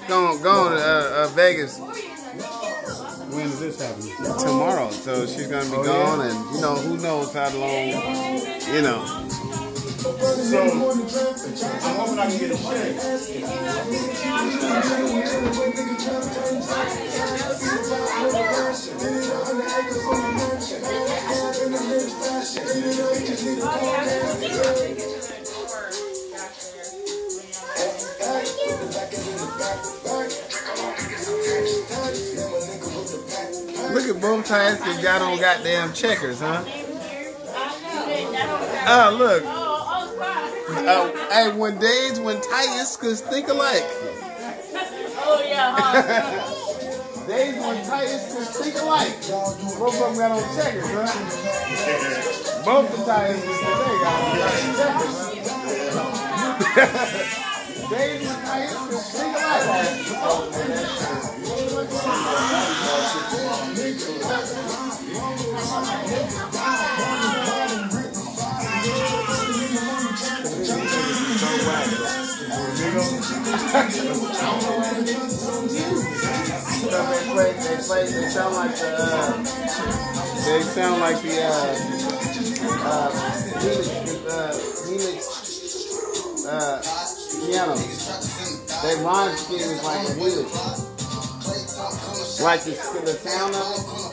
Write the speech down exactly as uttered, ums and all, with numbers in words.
going going to uh, uh, Vegas When is this happening? tomorrow, so she's gonna be Oh, gone, yeah? and you know who knows how long, you know. So, I'm hoping I can get a check. Look at both Tyus got on goddamn checkers, huh? Oh, look. Uh, hey, when days when Tyus could think alike. Oh, yeah, huh? Days when Tyus could think alike. Both of them got on checkers, huh? Both the Tyus today got on checkers, huh? Days when Tyus could think alike. they play, they play, they sound like the, uh, they sound like the, uh, uh, Helix, uh, Helix, uh, piano. Their rhyme scheme is like a Helix. Like the, the sound of it.